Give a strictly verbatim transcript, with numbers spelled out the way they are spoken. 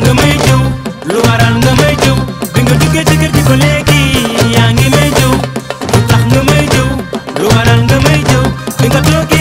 nga may jëw lu waral nga may jëw bi nga duggee ci kër gi ba léegi yaa ngi may jëw lu tax nga may jëw lu waral nga may jëw bi nga toogee